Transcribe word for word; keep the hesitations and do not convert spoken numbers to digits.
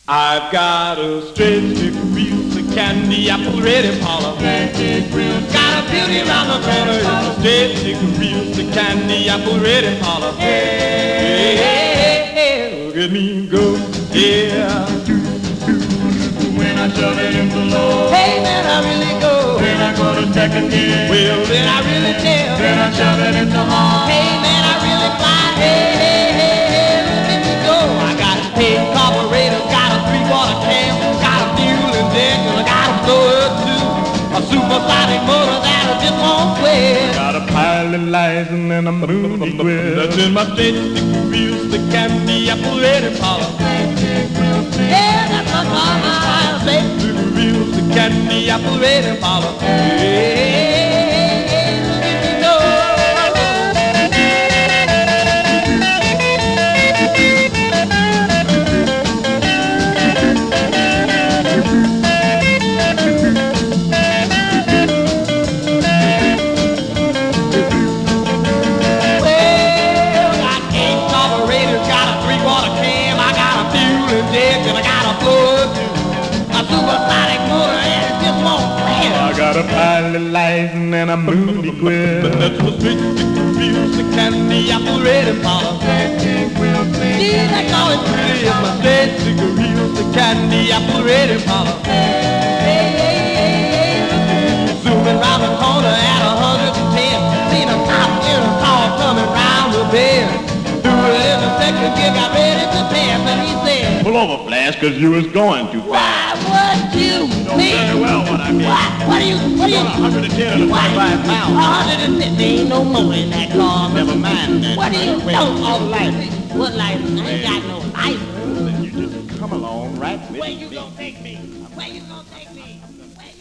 I've got a straight stick real the candy apple red Impala. Got a beauty around the corner. It's a straight stick real the candy apple red Impala. Hey, hey, hey, look at me go, yeah. When I shove it in the low, Hey, man, I really go. then I go to second gear. Well, then I really tell. Then I shove it in the hall. Hey, man, I really fly. Hey, hey, hey, hey, look at me go. I got a paid carburetor, got a three-water cam, got a fuel injector, I got a blower too, a supersonic motor that just won't quit. Got a pile of lies and then a moody quill. That's in my straight stick wheels, the candy apple red Impala. Yeah, that's my car, my straight stick wheels, the candy apple red Impala. Hey, look at me go. I got a pile of lies and then a moody quill. That's the straight stick wheels, the candy apple red Impala. Yeah, that's all it's pretty. It's my straight stick wheels, the candy apple red Impala. Hey, hey, hey, hey. Zooming round the corner at a hundred and ten. Seen a cop in a car coming round the bend. Do it in the second gear, got ready to pass, and he said, pull over, Flash, cause you was going too why fast. would you mean? Very well what I mean. What? What are you, what are you? one hundred ten and twenty-five pounds. one hundred fifty, ain't no more in that car. Never mind that. What do you know? All license. What license? I ain't got no license. Then you just come along right with Where me. you gonna take me? Where you gonna take me? Where